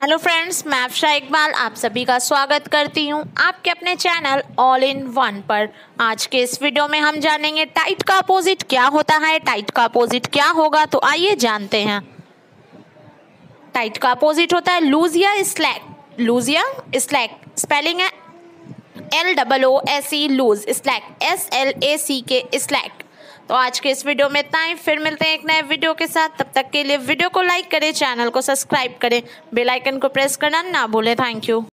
Hello friends, मैं अफशा इकबाल आप सभी का स्वागत करती हूं आपके अपने चैनल ऑल इन वन पर। आज के इस वीडियो में हम जानेंगे टाइट का अपोजिट क्या होता है, टाइट का अपोजिट क्या होगा। तो आइए जानते हैं। टाइट का अपोजिट होता है लूज या स्लैक। लूज या स्लैक स्पेलिंग है LOOSE loose, slack SLACK slack. तो आज के इस वीडियो में इतना ही, फिर मिलते हैं एक नए वीडियो के साथ। तब तक के लिए वीडियो को लाइक करें, चैनल को सब्सक्राइब करें, बेल आइकन को प्रेस करना ना भूलें। Thank you.